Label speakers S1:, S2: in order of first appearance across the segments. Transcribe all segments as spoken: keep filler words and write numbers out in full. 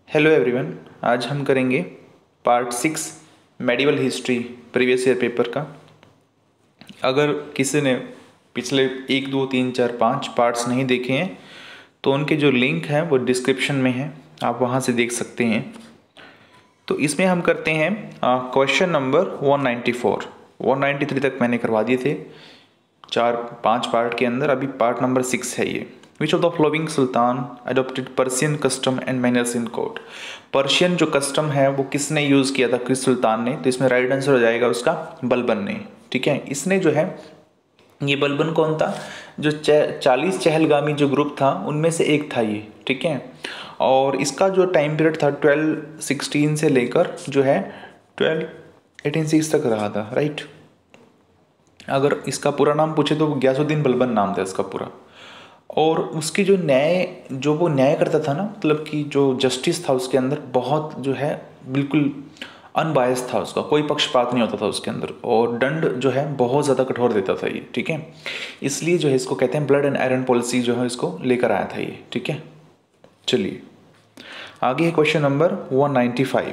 S1: Hello everyone, आज हम करेंगे part six medieval history previous year paper का। अगर किसी ने पिछले एक दो तीन चार पाँच पार्ट्स नहीं देखे हैं तो उनके जो लिंक हैं वो डिस्क्रिप्शन में है, आप वहाँ से देख सकते हैं। तो इसमें हम करते हैं question number one ninety four. One ninety three तक मैंने करवा दिए थे चार पाँच पार्ट के अंदर, अभी पार्ट नंबर सिक्स है ये। Which of the following sultan adopted Persian custom and manners in court. Persian जो कस्टम है वो किसने यूज़ किया था, किस सुल्तान ने? तो इसमें राइट आंसर हो जाएगा उसका बलबन ने। ठीक है, इसने जो है, ये बलबन कौन था? जो चालीस चहलगामी जो ग्रुप था उनमें से एक था ये। ठीक है, और इसका जो टाइम पीरियड था ट्वेल्व सिक्सटीन से लेकर जो है ट्वेल्व एटीन सिक्स तक रहा था। राइट, अगर इसका पूरा नाम पूछे तो गयासुद्दीन बलबन नाम था इसका पूरा। और उसकी जो न्याय जो वो न्याय करता था ना, मतलब कि जो जस्टिस था उसके अंदर बहुत जो है बिल्कुल अनबायस था, उसका कोई पक्षपात नहीं होता था उसके अंदर, और दंड जो है बहुत ज़्यादा कठोर देता था ये। ठीक है, इसलिए जो है इसको कहते हैं ब्लड एंड आयरन पॉलिसी जो है इसको लेकर आया था ये। ठीक है, चलिए आगे है question number one ninety five.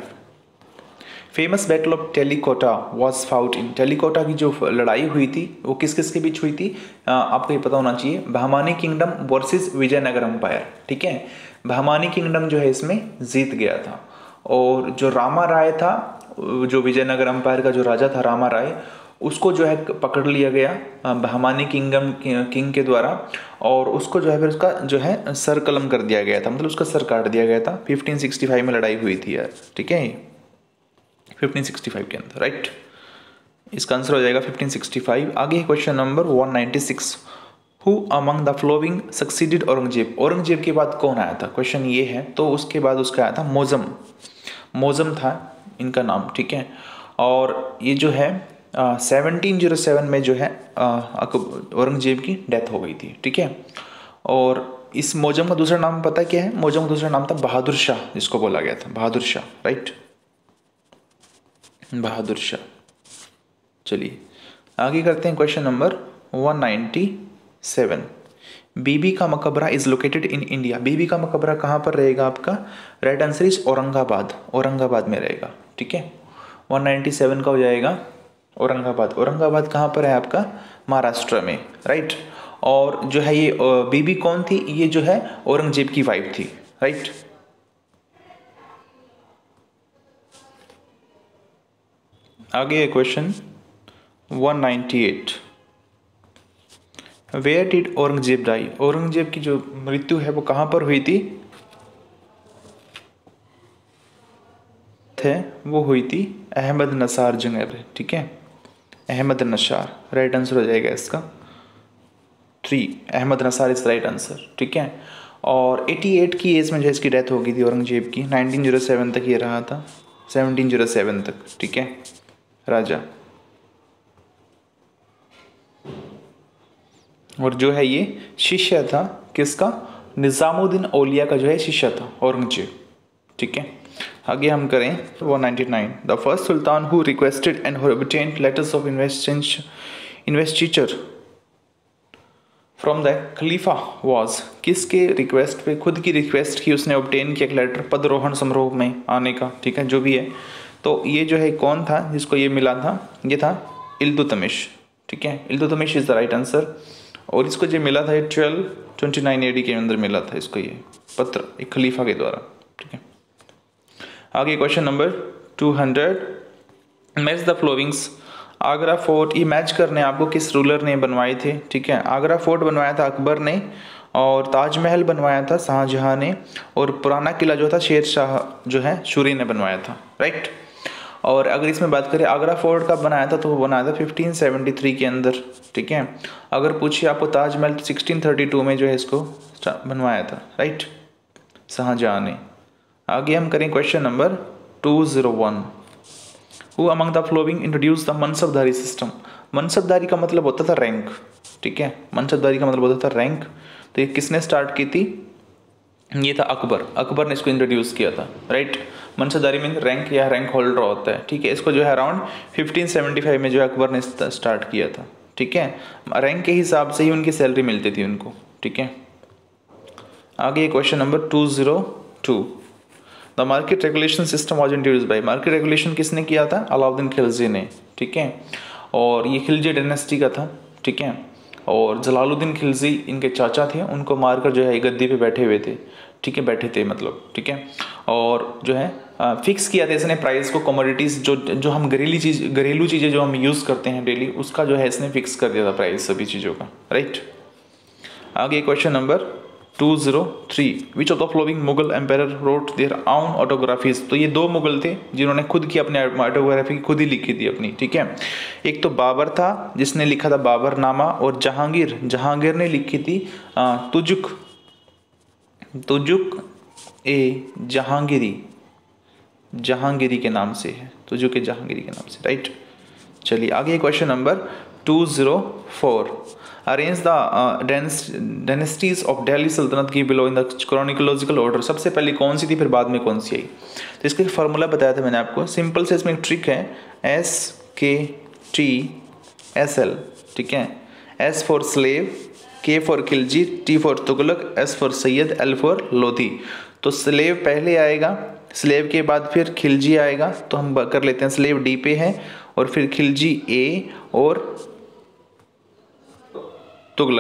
S1: Famous battle of Talikota was fought in. Talikota की जो लड़ाई हुई थी वो किस किस के बीच हुई थी? आ, आपको ये पता होना चाहिए, Bahmani kingdom versus Vijayanagar empire. ठीक है, बहमानी किंगडम जो है इसमें जीत गया था, और जो रामा राय था, जो विजयनगर एम्पायर का जो राजा था रामा राय, उसको जो है पकड़ लिया गया बहमानी किंगडम किंग के द्वारा, और उसको जो है फिर उसका जो है सर कलम कर दिया गया था, मतलब उसका सर काट दिया गया था। फिफ्टीन सिक्सटी फाइव में लड़ाई हुई थी यार। ठीक है, फिफ्टीन सिक्सटी फाइव के अंदर। राइट, इसका आंसर हो जाएगा फिफ्टीन सिक्सटी फाइव। आगे question number one ninety six. Who among the following succeeded Aurangzeb. Aurangzeb के बाद कौन आया था, क्वेश्चन ये है। तो उसके बाद उसका आया था मौजम। मौजम था इनका नाम। ठीक है, और ये जो है सेवनटीन जीरो सेवन में जो है औरंगजेब की डेथ हो गई थी। ठीक है, और इस मौजम का दूसरा नाम पता क्या है? मौजम का दूसरा नाम था बहादुर शाह, जिसको बोला गया था बहादुर शाह। राइट, बहादुर शाह। चलिए आगे करते हैं question number one ninety seven. Bibi ka Maqbara is located in India. Bibi ka Maqbara कहाँ पर रहेगा आपका? Right answer is Aurangabad. Aurangabad में रहेगा। ठीक है, वन नाइन्टी सेवन का हो जाएगा औरंगाबाद। औरंगाबाद कहाँ पर है आपका? महाराष्ट्र में। राइट, और जो है ये बीबी कौन थी? ये जो है औरंगजेब की वाइफ थी। राइट, आगे है question one ninety eight. Where did Aurangzeb die. Aurangzeb की जो मृत्यु है वो कहाँ पर हुई थी? थे वो हुई थी अहमद नसार जंगल। ठीक है, अहमद नसार राइट आंसर हो जाएगा इसका three. Ahmednagar is right answer. ठीक है, और अठासी की एज में जो इसकी डेथ हो गई थी औरंगजेब की। नाइनटीन जीरो सेवन तक ये रहा था, सेवनटीन जीरो सेवन तक। ठीक है, राजा। और जो है ये शिष्य था किसका? निज़ामुद्दीन औलिया का जो है शिष्य था औरंगजेब। ठीक है, आगे हम करें one ninety nine. The first sultan who requested and obtained letters of investiture from the Khalifa was. किसके रिक्वेस्ट पे, खुद की रिक्वेस्ट की उसने ऑब्टेन किया लेटर पदरोहण समारोह में आने का। ठीक है, जो भी है, तो ये जो है कौन था जिसको ये मिला था? ये था इल्तुतमिश। ठीक है, Iltutmish is the right answer, और इसको जो मिला था ये ट्वेल्व ट्वेंटी नाइन एडी के अंदर मिला था इसको ये पत्र एक खलीफा के द्वारा। ठीक है, आगे question number two hundred. Match the followings. Agra fort, ये मैच करने आपको किस रूलर ने बनवाए थे? ठीक है, आगरा फोर्ट बनवाया था अकबर ने, और ताजमहल बनवाया था शाहजहां ने, और पुराना किला जो था शेर शाह जो है शूरी ने बनवाया था। राइट, और अगर इसमें बात करें आगरा फोर्ट कब बनाया था, तो वो बनाया था फिफ्टीन सेवेंटी थ्री के अंदर। ठीक है, अगर पूछिए आपको ताजमहल तो सिक्सटीन थर्टी टू में जो है इसको बनवाया था। राइट, शाहजहां ने। आगे हम करें question number two zero one. Who among the following introduce the Mansabdari system. Mansabdari का मतलब होता था रैंक। ठीक है, मनसबदारी का मतलब होता था रैंक। तो ये किसने स्टार्ट की थी? ये था अकबर। अकबर ने इसको इंट्रोड्यूस किया था। राइट, मनसबदारी में रैंक या रैंक होल्डर होता है। ठीक है, इसको जो है अराउंड फिफ्टीन सेवेंटी फाइव में जो है अकबर ने स्टार्ट किया था। ठीक है, रैंक के हिसाब से ही उनकी सैलरी मिलती थी उनको। ठीक है, आगे question number two zero two. The market regulation system was introduced by, market regulation किसने किया था? अलाउद्दीन खिलजी ने, ठीक है। और ये खिलजी डायनेस्टी का था, ठीक है। और जलालुद्दीन खिलजी इनके चाचा थे, उनको मारकर जो है गद्दी पे बैठे हुए थे, ठीक है, बैठे थे मतलब, ठीक है। और जो है फिक्स किया था इसने प्राइस को, कमोडिटीज़ जो जो हम घरेलू चीज़ घरेलू चीज़ें जो हम यूज़ करते हैं डेली, उसका जो है इसने फिक्स कर दिया था प्राइस सभी चीज़ों का, राइट। आगे question number two zero three, which of the following Mughal empire wrote their own autobiographies. तो ये दो मुगल थे जिन्होंने खुद की अपने ऑटोग्राफी खुद ही लिखी थी अपनी, ठीक है। एक तो बाबर था जिसने लिखा था बाबरनामा, और जहांगीर जहांगीर ने लिखी थी तुजुक तुजुक ए जहांगीरी जहांगीरी के नाम से है, तुजुक ए जहांगीरी के नाम से, राइट। चलिए आगे question number two zero four, arrange the dynasties of Delhi Sultanate की below in the chronological order. सबसे पहले कौन सी थी, फिर बाद में कौन सी आई। तो इसका फार्मूला बताया था मैंने आपको, सिंपल से इसमें एक ट्रिक है, एस के टी एस एल, ठीक है। S for slave, K for Khilji, T for Tughlaq, S for Sayyid, L for Lodhi. तो स्लेव पहले आएगा, स्लेव के बाद फिर खिलजी आएगा, तो हम कर लेते हैं स्लेव डी पे है, और फिर खिलजी ए, और तुगलक,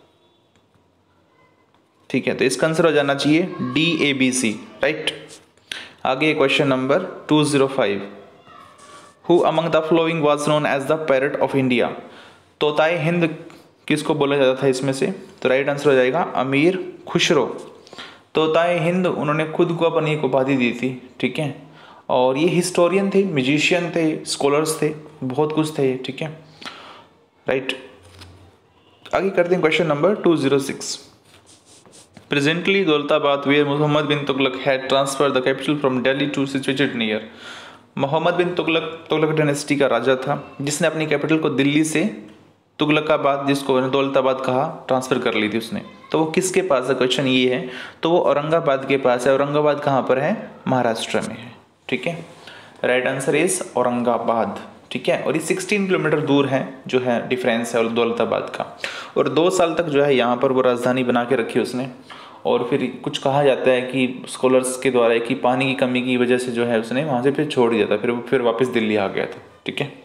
S1: ठीक है। तो इसका आंसर हो जाना चाहिए D A B C, right. आगे question number two zero five, who among the following was known as the parrot of India. तोताए हिंद किसको बोला जाता था इसमें से? तो राइट आंसर हो जाएगा अमीर खुसरो। तोताए हिंद उन्होंने खुद को अपनी एक उपाधि दी थी, ठीक है। और ये हिस्टोरियन थे, म्यूजिशियन थे, स्कॉलर्स थे, बहुत कुछ थे, ठीक है, राइट। आगे करते हैं question number two zero six, presently Daulatabad where Mohammad bin Tughlaq had transfer the capital from Delhi to situated near. Mohammad bin Tughlaq Tughlaq dynasty का राजा था जिसने अपनी कैपिटल को दिल्ली से तुगलकाबाद, जिसको दौलताबाद कहा, ट्रांसफर कर ली थी उसने। तो वो किसके पास है, क्वेश्चन ये है। तो वो औरंगाबाद के पास है। औरंगाबाद कहाँ पर है? महाराष्ट्र में है, ठीक है। राइट आंसर इज औरंगाबाद, ठीक है। और ये सोलह किलोमीटर दूर है, जो है डिफरेंस है दौलताबाद का। और दो साल तक जो है यहाँ पर वो राजधानी बना के रखी उसने। और फिर कुछ कहा जाता है कि स्कॉलर्स के द्वारा कि पानी की कमी की वजह से जो है उसने वहाँ से फिर छोड़ दिया था, फिर वो फिर वापस दिल्ली आ गया था, ठीक है।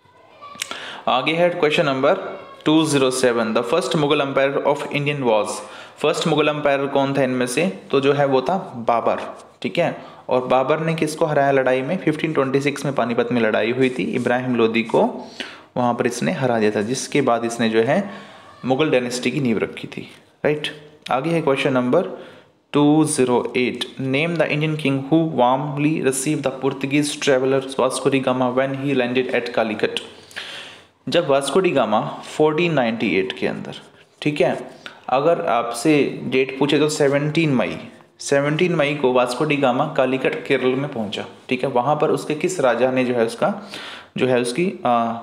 S1: आगे है question number two zero seven, the first Mughal empire of Indian was. First Mughal empire कौन था इनमें से? तो जो है वो था बाबर, ठीक है। और बाबर ने किसको हराया लड़ाई में? फिफ्टीन ट्वेंटी सिक्स में पानीपत में लड़ाई हुई थी, इब्राहिम लोदी को वहाँ पर इसने हरा दिया था, जिसके बाद इसने जो है मुगल डायनेस्टी की नींव रखी थी, राइट। आगे है question number two zero eight, name the Indian king who warmly receive the Portuguese traveller Vasco da Gama when he landed at Calicut. जब Vasco da Gama fourteen ninety eight के अंदर, ठीक है, अगर आपसे डेट पूछे तो सेवनटीन मई सेवनटीन मई को Vasco da Gama Calicut Kerala में पहुंचा, ठीक है। वहाँ पर उसके किस राजा ने जो है उसका जो है उसकी आ,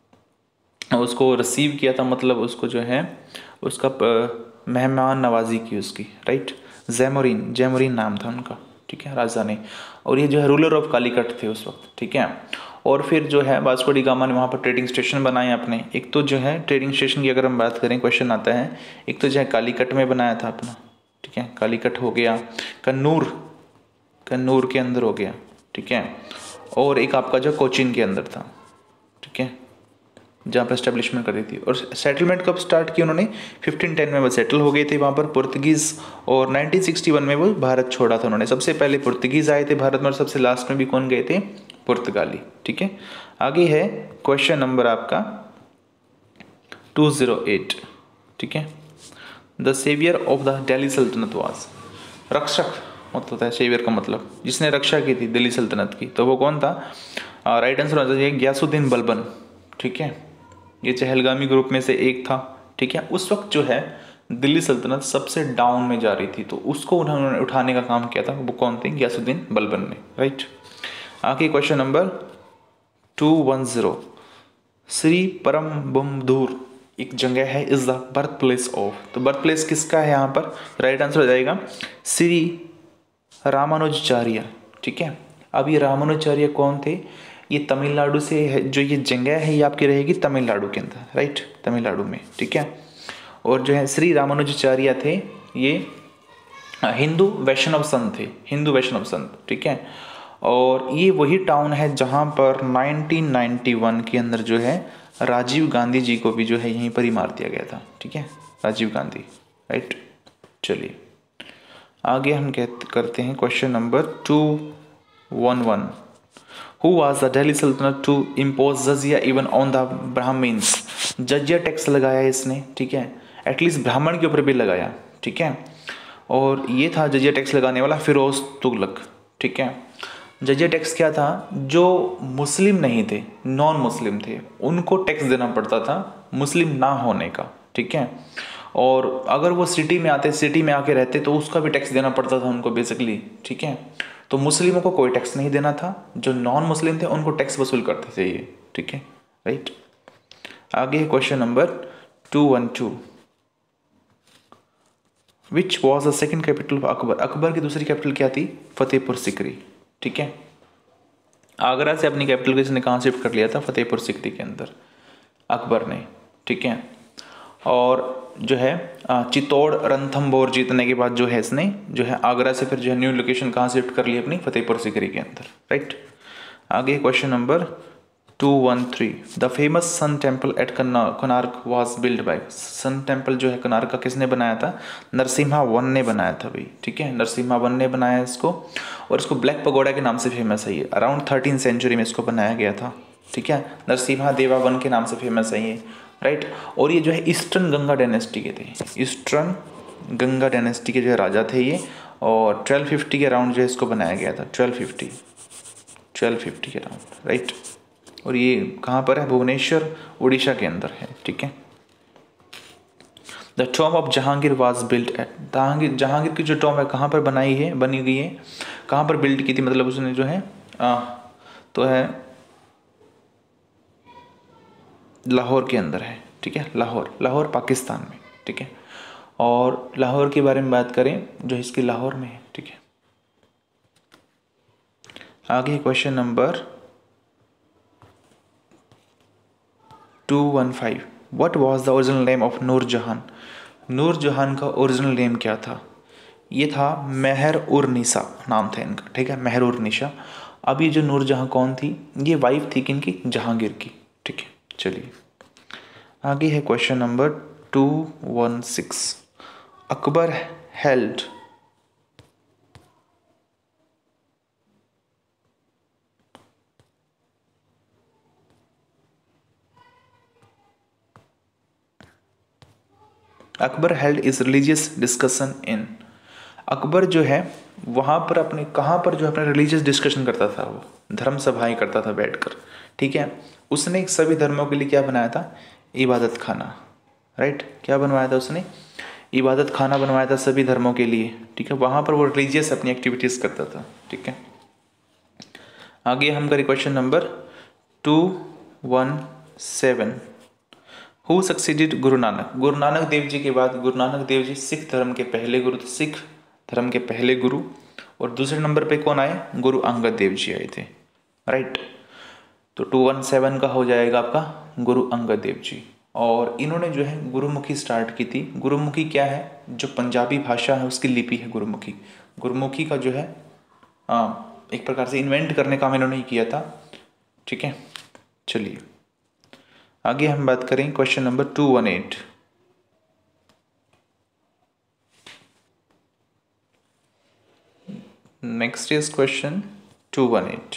S1: उसको रिसीव किया था, मतलब उसको जो है उसका मेहमान नवाजी की उसकी, राइट। जैमोरिन जैमोरिन नाम था उनका, ठीक है, राजा ने। और ये जो है रूलर ऑफ कालीकट थे उस वक्त, ठीक है। और फिर जो है वास्को डी गामा ने वहाँ पर ट्रेडिंग स्टेशन बनाए अपने। एक तो जो है ट्रेडिंग स्टेशन की अगर हम बात करें, क्वेश्चन आता है, एक तो जो है कालीकट में बनाया था अपना, ठीक है, कालीकट हो गया, कन्नूर कन्नूर के अंदर हो गया, ठीक है। और एक आपका जो कोचीन के अंदर था, ठीक है, जहाँ पर एस्टेब्लिशमेंट करी थी। और सेटलमेंट कब स्टार्ट की उन्होंने? फिफ्टीन टेन में वो सेटल हो गए थे वहाँ पर पुर्तगीज़। और नाइनटीन सिक्सटी वन में वो भारत छोड़ा था उन्होंने। सबसे पहले पुर्तगीज़ आए थे भारत में, और सबसे लास्ट में भी कौन गए थे? पुर्तगाली, ठीक है। आगे है क्वेश्चन नंबर आपका टू ज़ीरो एट, ठीक है। The saviour of the Delhi Sultanate was, रक्षक मतलब है सेवियर का मतलब, जिसने रक्षा की थी दिल्ली सल्तनत की, तो वो कौन था? राइट आंसर होना चाहिए गयासुद्दीन बलबन, ठीक है। ये चहलगामी ग्रुप में से एक था, ठीक है। उस वक्त जो है दिल्ली सल्तनत सबसे डाउन में जा रही थी, तो उसको उन्होंने उठाने का काम किया था। वो कौन थे? गयासुद्दीन बलबन ने, राइट। आगे question number two one zero, Sriperumbudur एक जगह है, is the birth place of. तो बर्थ प्लेस किसका है यहाँ पर? राइट आंसर हो जाएगा श्री रामानुजाचार्य, ठीक है। अब ये रामानुजाचार्य कौन थे? ये तमिलनाडु से है, जो ये जगह है ये आपकी रहेगी तमिलनाडु के अंदर, राइट, तमिलनाडु में, ठीक है। और जो है श्री रामानुजाचार्य थे, ये हिंदू वैष्णव संत थे, हिंदू वैष्णव संत, ठीक है। और ये वही टाउन है जहाँ पर नाइनटीन नाइंटी वन के अंदर जो है राजीव गांधी जी को भी जो है यहीं पर ही मार दिया गया था, ठीक है, राजीव गांधी, राइट। चलिए आगे हम कहते करते हैं question number two one one. Who was the Delhi Sultanate to impose jizya even on the Brahmins. Jizya tax लगाया इसने, ठीक है, एटलीस्ट ब्राह्मण के ऊपर भी लगाया, ठीक है। और ये था जजिया टैक्स लगाने वाला फिरोज तुगलक, ठीक है। जजिया टैक्स क्या था, जो मुस्लिम नहीं थे, नॉन मुस्लिम थे, उनको टैक्स देना पड़ता था मुस्लिम ना होने का, ठीक है। और अगर वो सिटी में आते, सिटी में आके रहते तो उसका भी टैक्स देना पड़ता था उनको बेसिकली, ठीक है। तो मुस्लिमों को कोई टैक्स नहीं देना था, जो नॉन मुस्लिम थे उनको टैक्स वसूल करते थे ये, ठीक है, राइट। आगे question number two one two. Which was the second capital of Akbar. Akbar की दूसरी कैपिटल क्या थी, फतेहपुर सिकरी, ठीक है। आगरा से अपनी कैपिटल को इसने कहाँ शिफ्ट कर लिया था, फतेहपुर सिकरी के अंदर अकबर ने, ठीक है। और जो है चित्तौड़ रणथंभौर जीतने के बाद जो है इसने जो है आगरा से फिर जो है न्यू लोकेशन कहाँ शिफ्ट कर ली अपनी, फतेहपुर सिकरी के अंदर, राइट। आगे question number two one three. The famous sun temple at Konark was build by. Sun temple जो है कोणार्क का किसने बनाया था, नरसिम्हा वन ने बनाया था भाई, ठीक है, नरसिम्हा वन ने बनाया इसको। और इसको ब्लैक पगोडा के नाम से फेमस है ये, अराउंड थर्टीन सेंचुरी में इसको बनाया गया था, ठीक है। नरसिम्हा देवा वन के नाम से फेमस है ये, राइट। और ये जो है ईस्टर्न गंगा डायनेस्टी के थे, ईस्टर्न गंगा डायनेस्टी के जो है राजा थे ये। और ट्वेल्व फिफ्टी के अराउंड जो है इसको बनाया गया था, ट्वेल्व फिफ्टी ट्वेल्व फिफ्टी के अराउंड, राइट। और ये कहाँ पर है, भुवनेश्वर उड़ीसा के अंदर है, ठीक है। The tomb of Jahangir was built at. Jahangir Jahangir की जो टॉम है कहाँ पर बनाई है, बनी गई है, कहाँ पर बिल्ड की थी, मतलब उसने जो है आ, तो है लाहौर के अंदर है, ठीक है, लाहौर, लाहौर पाकिस्तान में, ठीक है। और लाहौर के बारे में बात करें जो इसकी लाहौर में है, ठीक है। आगे question number two one five. What was the original name of Noorjahan. Noorjahan का ओरिजिनल नेम क्या था, ये था मेहर उर निसा नाम था इनका, ठीक है, मेहर उर निसा। अब ये जो नूरजहां कौन थी, ये वाइफ थी किनकी, जहांगीर की, ठीक है। चलिए आगे है question number two one six. Akbar held Akbar held his religious discussion in. Akbar जो है वहाँ पर अपने कहाँ पर जो अपना रिलीजियस डिस्कशन करता था, वो धर्म सभाएं करता था बैठकर, ठीक है। उसने सभी धर्मों के लिए क्या बनाया था, इबादत खाना, राइट। क्या बनवाया था उसने, इबादत खाना बनवाया था सभी धर्मों के लिए, ठीक है। वहाँ पर वो रिलीजियस अपनी एक्टिविटीज़ करता था, ठीक है। आगे हम करें question number two one seven. Who succeeded Guru Nanak. Guru Nanak Dev ji के बाद गुरु नानक देव जी सिख धर्म के पहले गुरु, सिख धर्म के पहले गुरु। और दूसरे नंबर पे कौन आए, गुरु अंगद देव जी आए थे, राइट। तो टू वन सेवन का हो जाएगा आपका गुरु अंगद देव जी। और इन्होंने जो है गुरुमुखी स्टार्ट की थी। गुरुमुखी क्या है, जो पंजाबी भाषा है उसकी लिपि है गुरुमुखी। गुरुमुखी का जो है आ, एक प्रकार से इन्वेंट करने का काम इन्होंने ही किया था, ठीक है। चलिए आगे हम बात करें question number two one eight. Next is question two one eight.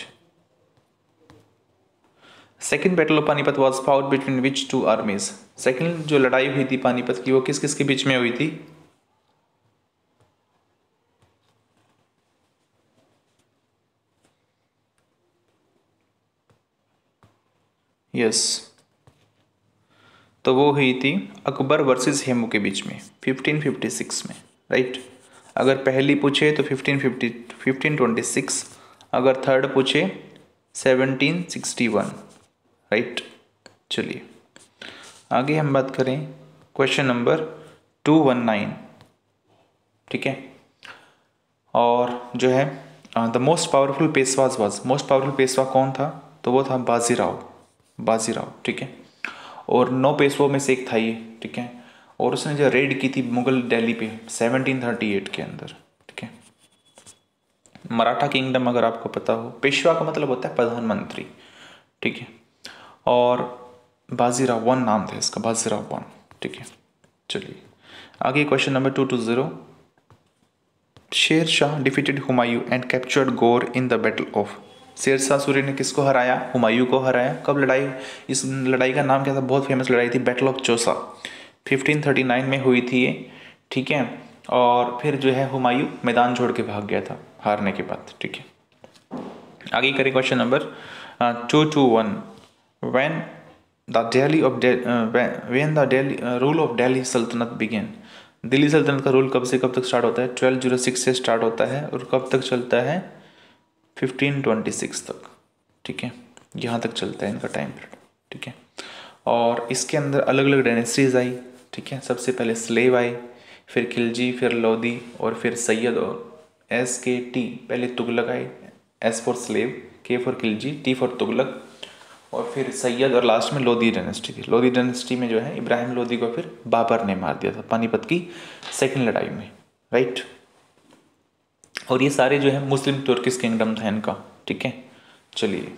S1: Second battle of Panipat was fought between which two armies. Second जो लड़ाई हुई थी पानीपत की वो किस किस के बीच में हुई थी, यस yes. तो वो हुई थी अकबर वर्सेस हेमू के बीच में फिफ्टीन फिफ्टी सिक्स में, राइट। अगर पहली पूछे तो fifteen fifty fifteen twenty six, अगर थर्ड पूछे सेवनटीन सिक्सटी वन, राइट। चलिए आगे हम बात करें question number two one nine, ठीक है। और जो है the most powerful Peshwas was, most powerful Peshwa कौन था, तो वो था बाजीराव, बाजीराव, ठीक है। और नौ पेशवों में से एक था ये, ठीक है। और उसने जो रेड की थी मुगल दिल्ली पे सेवनटीन थर्टी एट के अंदर, मराठा किंगडम अगर आपको पता हो, पेशवा का मतलब होता है प्रधानमंत्री, ठीक है। और बाजीराव वन नाम था इसका, बाजीराव वन, ठीक है। चलिए आगे question number two two zero. Sher Shah defeated Humayun and captured Gaur in the battle of. Sher Shah Suri ने किसको हराया? हुमायूं को हराया। कब लड़ाई? इस लड़ाई का नाम क्या था? बहुत फेमस लड़ाई थी, battle of Chausa, fifteen thirty nine में हुई थी ये, ठीक है। और फिर जो है हुमायूं मैदान छोड़ के भाग गया था हारने के बाद, ठीक है। आगे करें question number two two one. When the Delhi of when the Delhi rule of Delhi Saltanat begin. Delhi सल्तनत का रूल कब से कब तक स्टार्ट होता है? ट्वेल्व जीरो सिक्स से स्टार्ट होता है और कब तक चलता है? फिफ्टीन ट्वेंटी सिक्स तक, ठीक है। यहाँ तक चलता है इनका टाइम पीरियड, ठीक है। और इसके अंदर अलग अलग डायनेस्टीज आई, ठीक है। सबसे पहले स्लेव आई, फिर खिलजी, फिर लोधी और फिर सैयद। और एस के टी पहले तुगलक आए, S for slave, K for Khilji, T for Tughlaq, और फिर सैयद और लास्ट में लोधी डायनेस्टी थी। लोधी डायनेस्टी में जो है इब्राहिम लोधी को फिर बाबर ने मार दिया था पानीपत की सेकंड लड़ाई में, राइट। और ये सारे जो है मुस्लिम तुर्किश किंगडम था इनका, ठीक है। चलिए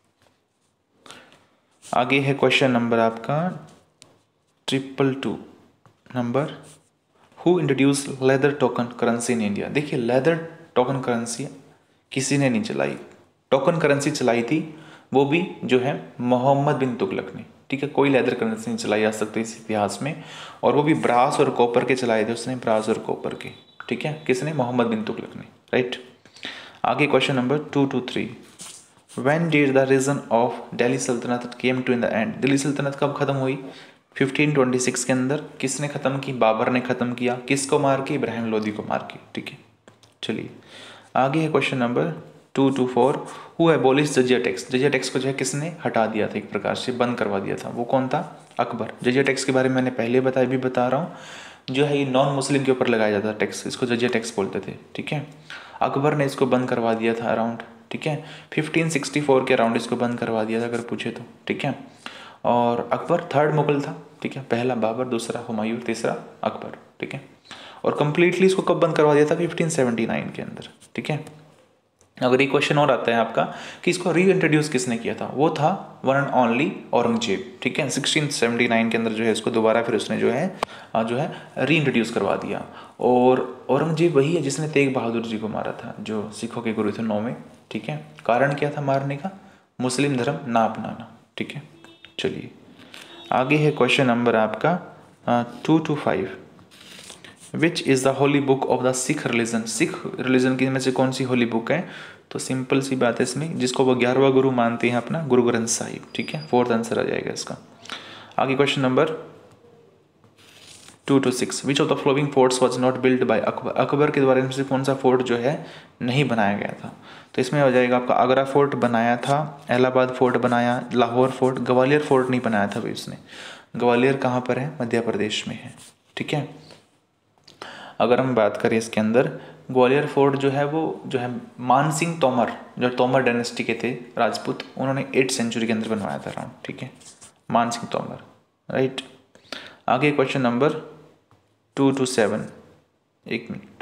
S1: आगे है क्वेश्चन नंबर आपका triple two number. Who introduce leather token currency in India. देखिए लेदर टोकन करेंसी किसी ने नहीं चलाई, टोकन करेंसी चलाई थी वो भी जो है मोहम्मद बिन तुगलक ने, ठीक है। कोई लेदर करेंसी नहीं चलाई जा सकती इस इतिहास में, और वो भी ब्रास और कॉपर के चलाए थे उसने, ब्रास और कॉपर के, ठीक है। किसने? मोहम्मद बिन तुगलक ने, राइट। आगे question number two two three. When did the region of Delhi Saltanat came to in the end. Delhi Saltanat कब खत्म हुई? फिफ्टीन ट्वेंटी सिक्स के अंदर। किसने खत्म की? बाबर ने खत्म किया। किसको मार के? इब्राहिम लोधी को मार के, ठीक है। चलिए आगे है question number two two four. Who abolish jizya tax. Jizya tax को जो है किसने हटा दिया था, एक प्रकार से बंद करवा दिया था, वो कौन था? अकबर। जजिया टैक्स के बारे में मैंने पहले बताया, भी बता रहा हूँ, जो है ये नॉन मुस्लिम के ऊपर लगाया जाता था टैक्स, इसको जजिया टैक्स बोलते थे, ठीक है। अकबर ने इसको बंद करवा दिया था अराउंड, ठीक है, फिफ्टीन सिक्सटी फोर के अराउंड इसको बंद करवा दिया था अगर पूछे तो, ठीक है। और अकबर थर्ड मुगल था, ठीक है। पहला बाबर, दूसरा हुमायूं, तीसरा अकबर, ठीक है। और कंप्लीटली इसको कब बंद करवा दिया था? फिफ्टीन सेवेंटी नाइन के अंदर, ठीक है। अगर एक क्वेश्चन और आता है आपका कि इसको री इंट्रोड्यूस किसने किया था, वो था वन एंड ओनली औरंगजेब, ठीक है। सिक्सटीन सेवेंटी नाइन के अंदर जो है इसको दोबारा फिर उसने जो है जो है री इंट्रोड्यूस करवा दिया। और औरंगजेब वही है जिसने तेग बहादुर जी को मारा था, जो सिखों के गुरु थे नौ में, ठीक है। कारण क्या था मारने का? मुस्लिम धर्म ना अपनाना, ठीक है। चलिए आगे है क्वेश्चन नंबर आपका two two five. Which is the holy book of the Sikh religion. Sikh religion की में से कौन सी होली बुक है? तो सिंपल सी बात है इसमें, जिसको वो ग्यारहवा गुरु मानते हैं अपना, गुरु ग्रंथ साहिब, ठीक है। फोर्थ आंसर आ जाएगा इसका। आगे question number two two six. Which of the following forts was not build by Akbar. Akbar के द्वारा से कौन सा फोर्ट जो है नहीं बनाया गया था? तो इसमें हो जाएगा आपका आगरा फोर्ट बनाया था, इलाहाबाद फोर्ट बनाया, लाहौर फोर्ट, ग्वालियर फोर्ट नहीं बनाया था भाई उसने। ग्वालियर कहाँ पर है? मध्य प्रदेश में है, ठीक है। अगर हम बात करें इसके अंदर, ग्वालियर फोर्ट जो है वो जो है मान सिंह तोमर, जो तोमर डायनेस्टी के थे राजपूत, उन्होंने एट सेंचुरी के अंदर बनवाया था राउंड, ठीक है, मान सिंह तोमर, राइट। आगे question number two two seven. एक मिनट,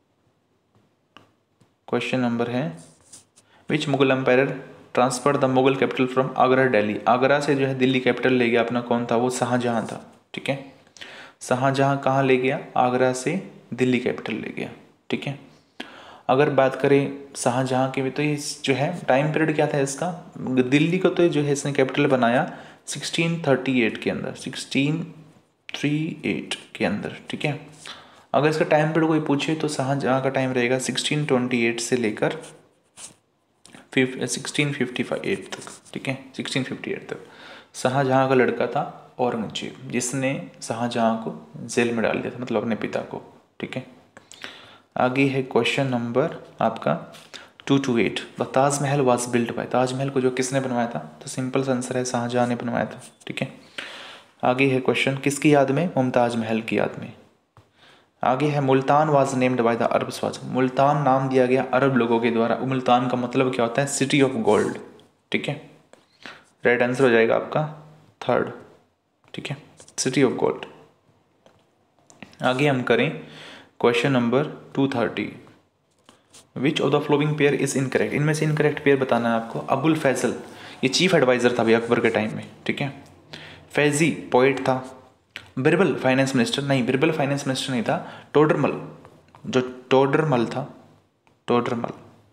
S1: क्वेश्चन नंबर है which Mughal empire transfer the Mughal capital from Agra Delhi. Agra से जो है दिल्ली कैपिटल ले गया अपना, कौन था वो? शाहजहां था, ठीक है। शाहजहां कहाँ ले गया? आगरा से दिल्ली कैपिटल ले गया, ठीक है। अगर बात करें शाहजहां की भी, तो ये जो है टाइम पीरियड क्या था इसका? दिल्ली को तो जो है इसने कैपिटल बनाया सिक्सटीन थर्टी एट के अंदर, सिक्सटीन थर्टी एट के अंदर, ठीक है। अगर इसका टाइम पीरियड कोई पूछे तो शाहजहां का टाइम रहेगा सिक्सटीन ट्वेंटी एट से लेकर सिक्सटीन फिफ्टी एट तक, ठीक है, सिक्सटीन फिफ्टी एट तक। शाहजहां का लड़का था औरंगजेब, जिसने शाहजहां को जेल में डाल दिया था, मतलब अपने पिता को, ठीक है। आगे है क्वेश्चन नंबर आपका two two eight. The Taj Mahal was built by. Taj Mahal को जो किसने बनवाया था? तो सिंपल सा आंसर है शाहजहां ने बनवाया था, ठीक है। आगे है क्वेश्चन किसकी याद में? मुमताज महल की याद में। आगे है Multan was named by the Arabs was. Multan नाम दिया गया अरब लोगों के द्वारा। मुल्तान का मतलब क्या होता है? सिटी ऑफ गोल्ड, ठीक है। राइट आंसर हो जाएगा आपका थर्ड, ठीक है, सिटी ऑफ गोल्ड। आगे हम करें question number two thirty. Which of the following pair is incorrect, इनमें से इनकरेक्ट पेयर बताना है आपको। अबुल फैजल ये चीफ एडवाइजर था भाई अकबर के टाइम में, ठीक है। फैजी पोइट था। बिरबल फाइनेंस मिनिस्टर, नहीं बिरबल फाइनेंस मिनिस्टर नहीं था, टोडरमल, जो टोडरमल था, टोडरमल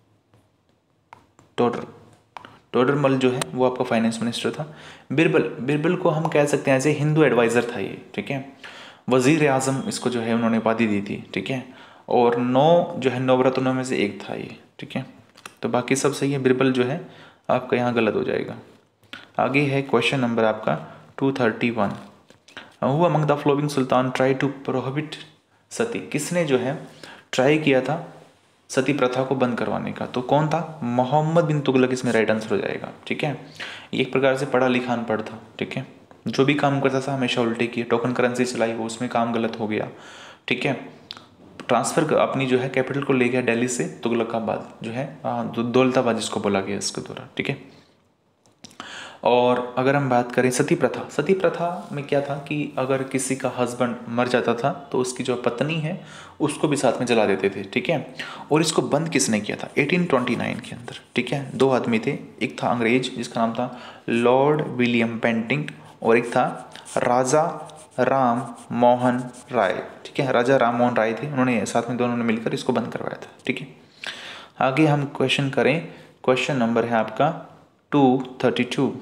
S1: टोडर टोडरमल जो है वो आपका फाइनेंस मिनिस्टर था। बिरबल, बिरबल को हम कह सकते हैं ऐसे हिंदू एडवाइज़र था ये, ठीक है। वज़ीर आज़म इसको जो है उन्होंने उपाधि दी थी, ठीक है। और नौ जो है नवरत्नों में से एक था ये, ठीक है। तो बाकी सब सही है, बिरबल जो है आपका यहाँ गलत हो जाएगा। आगे है क्वेश्चन नंबर आपका two thirty one. Who among the following sultan try to prohibit sati, किसने जो है ट्राई किया था सती प्रथा को बंद करवाने का, तो कौन था? मोहम्मद बिन तुगलक इसमें राइट आंसर हो जाएगा, ठीक है। एक प्रकार से पढ़ा लिखा अनपढ़ था, ठीक है। जो भी काम करता था हमेशा उल्टे किए, टोकन करेंसी चलाई वो उसमें काम गलत हो गया, ठीक है। ट्रांसफ़र अपनी जो है कैपिटल को ले गया दिल्ली से तुगलकाबाद जो है दौलताबाद जिसको बोला गया इसके द्वारा, ठीक है। और अगर हम बात करें सती प्रथा, सती प्रथा में क्या था कि अगर किसी का हस्बैंड मर जाता था तो उसकी जो पत्नी है उसको भी साथ में जला देते थे, ठीक है। और इसको बंद किसने किया था? एटीन ट्वेंटी नाइन के अंदर, ठीक है। दो आदमी थे, एक था अंग्रेज जिसका नाम था लॉर्ड विलियम बेंटिंग और एक था राजा राम मोहन राय, ठीक है। राजा राम मोहन राय थे, उन्होंने साथ में दोनों ने मिलकर इसको बंद करवाया था, ठीक है। आगे हम क्वेश्चन करें, क्वेश्चन नंबर है आपका two thirty two.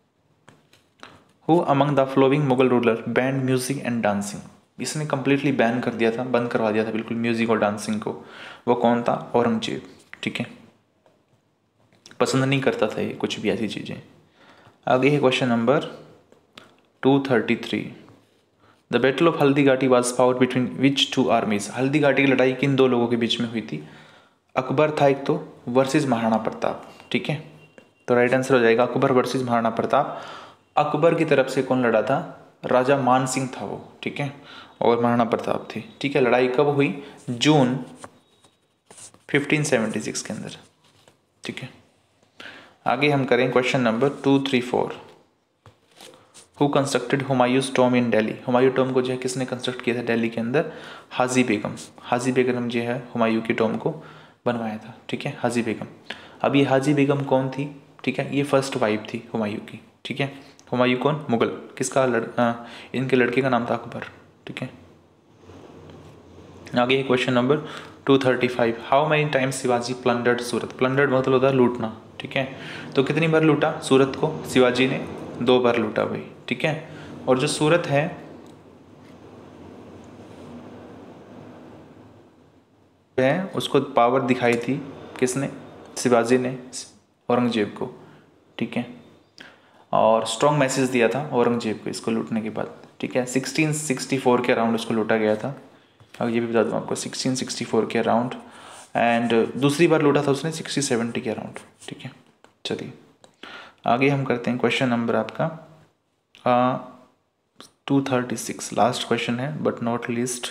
S1: Who among the following Mughal ruler band music and dancing, इसने कम्प्लीटली बैन कर दिया था, बंद करवा दिया था बिल्कुल म्यूजिक और डांसिंग को, वो कौन था? औरंगजेब, ठीक है। पसंद नहीं करता था ये कुछ भी ऐसी चीज़ें। आगे है question number two thirty three. The battle of Haldi Ghati was fought between which two armies, Haldi Ghati की लड़ाई किन दो लोगों के बीच में हुई थी? अकबर था एक तो वर्सेस महाराणा प्रताप, ठीक है। तो राइट आंसर हो जाएगा अकबर वर्सेस महाराणा प्रताप। अकबर की तरफ से कौन लड़ा था? राजा मान सिंह था वो, ठीक है। और महाराणा प्रताप थे, ठीक है। लड़ाई कब हुई? जून फिफ्टीन सेवेंटी सिक्स के अंदर, ठीक है। आगे हम करें question number two three four. Who constructed Humayun's tomb in Delhi, Humayun tomb को जो है किसने कंस्ट्रक्ट किया था दिल्ली के अंदर? हाजी बेगम, हाजी बेगम जो है हुमायूं की टॉम को बनवाया था, ठीक है, हाजी बेगम। अब ये हाजी बेगम कौन थी? ठीक है, ये फर्स्ट वाइफ थी हुमायूं की, ठीक है। हुमायूं कौन? मुगल, किसका लड़ आ, इनके लड़के का नाम था अकबर, ठीक है। आगे question number two thirty five. How many times Shivaji plundered Surat, plundered मतलब होता है लूटना, ठीक है। तो कितनी बार लूटा सूरत को शिवाजी ने? दो बार लूटा भाई, ठीक है। और जो सूरत है है उसको पावर दिखाई थी किसने? शिवाजी ने औरंगजेब को, ठीक है। और स्ट्रॉन्ग मैसेज दिया था औरंगजेब को इसको लूटने के बाद, ठीक है। सिक्सटीन सिक्सटी फोर के अराउंड इसको लूटा गया था, अब ये भी बता दूँ आपको सिक्सटीन सिक्सटी फोर के अराउंड। एंड दूसरी बार लूटा था उसने सिक्सटी सेवेंटी के अराउंड, ठीक है। चलिए आगे हम करते हैं क्वेश्चन नंबर आपका two thirty six, last question है but not least.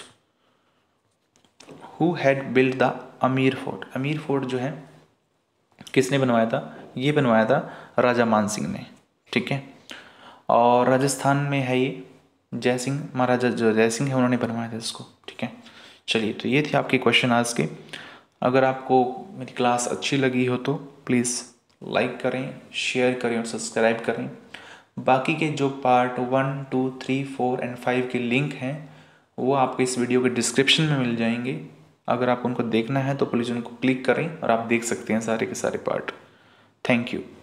S1: Who had build the Amer fort, Amer fort जो है किसने बनवाया था? ये बनवाया था राजा मान सिंह ने, ठीक है। और राजस्थान में है ये, जय सिंह महाराजा जो जय सिंह है उन्होंने बनवाया था इसको, ठीक है। चलिए तो ये थे आपके क्वेश्चन आज के। अगर आपको मेरी क्लास अच्छी लगी हो तो प्लीज़ लाइक करें, शेयर करें और सब्सक्राइब करें। बाकी के जो part one two three four and five के लिंक हैं वो आपको इस वीडियो के डिस्क्रिप्शन में मिल जाएंगे। अगर आप उनको देखना है तो प्लीज़ उनको क्लिक करें और आप देख सकते हैं सारे के सारे पार्ट। Thank you.